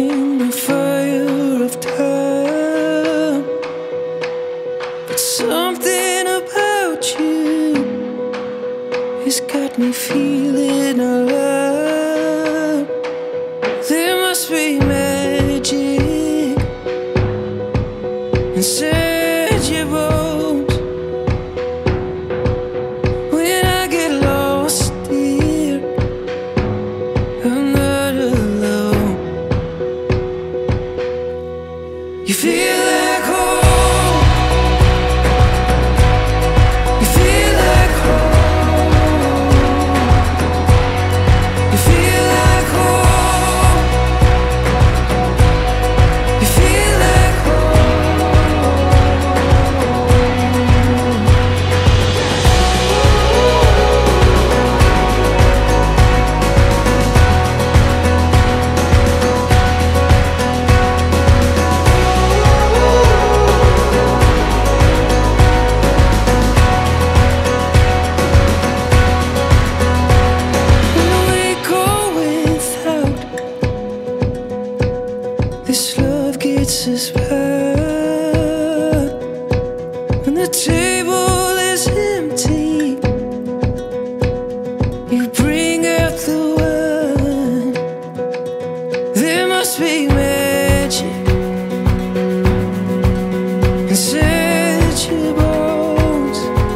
in the fire of time, but something about you has got me feeling alive. There must be magic inside your bones. When I get lost, dear, I'm not alone. You feel like home. You feel like home. You feel like home. You feel like this love gets us by. When the table is empty, you bring out the wine. There must be magic inside your bones.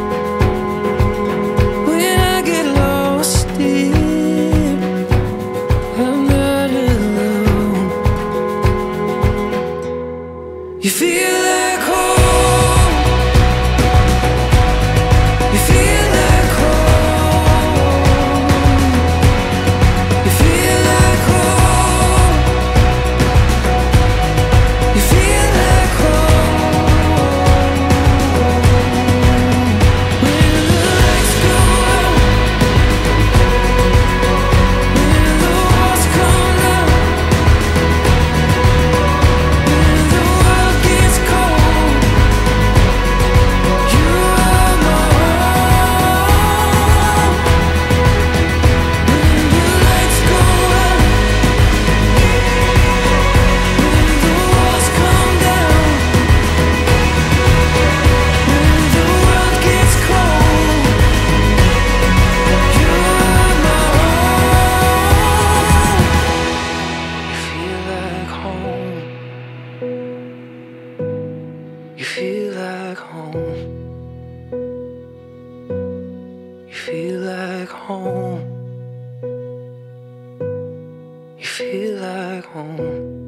When I get lost, dear, I'm not alone. You feel like home. You feel like home. You feel like home. You feel like home. When the lights go out, when the walls come down, when the world gets cold, you are my home. When the lights go out, when the walls come down, when the world gets cold, you are my home. You feel like home. You feel like home. You feel like home. You feel like home.